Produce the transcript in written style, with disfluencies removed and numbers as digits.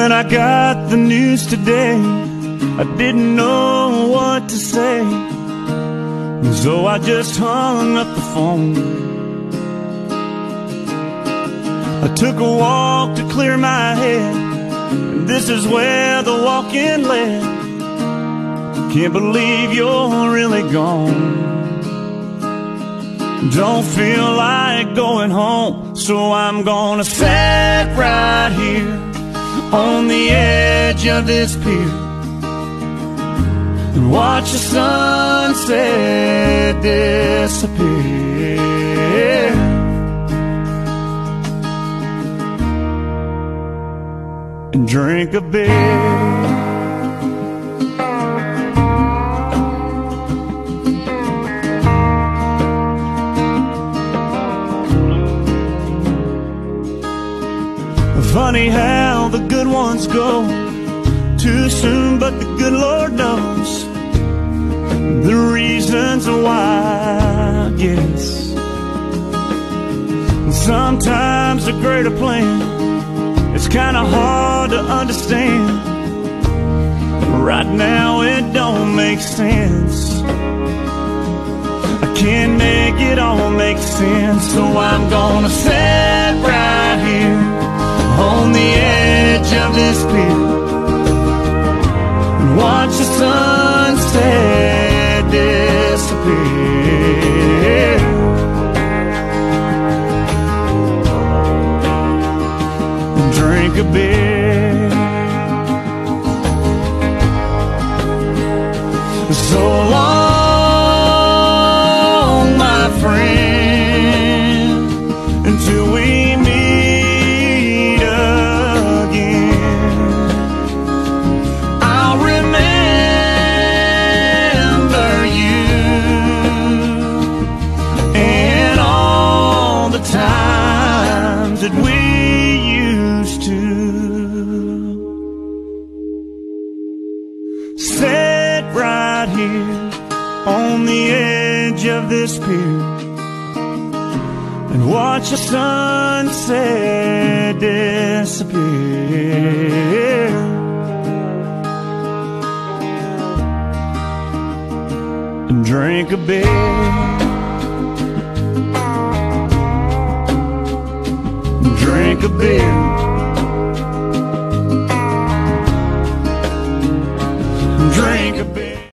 When I got the news today, I didn't know what to say, so I just hung up the phone. I took a walk to clear my head, and this is where the walk-in led. Can't believe you're really gone. Don't feel like going home, so I'm gonna sit right here on the edge of this pier and watch the sunset disappear, and drink a beer. Funny how the good ones go too soon, but the good Lord knows the reasons why, I guess. Sometimes a greater plan, it's kinda hard to understand. Right now it don't make sense. I can't make it all make sense, so I'm gonna sit right here on the edge of this pier and watch the sunset disappear, and drink a beer. So long, my friend, until we meet again. I'll remember you and all the times that we used to sit right here on the edge of this pier and watch the sunset disappear, and drink a beer, drink a beer, drink a beer.